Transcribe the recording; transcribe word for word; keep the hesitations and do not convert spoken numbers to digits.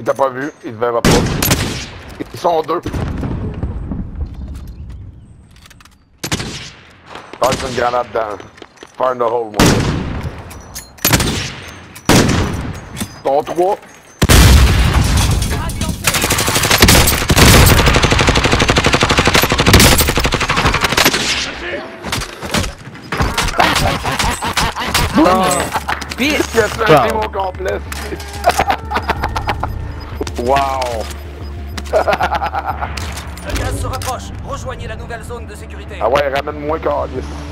Il t'a pas vu, il te verra pas. Ils sont deux. Passe une grenade dans. Fire in the hole, moi. Ils sont trois. Pis... Il a fait un team au complet. Wow! Le gaz se rapproche. Rejoignez la nouvelle zone de sécurité. Ah ouais, ramène-moi, Carlis.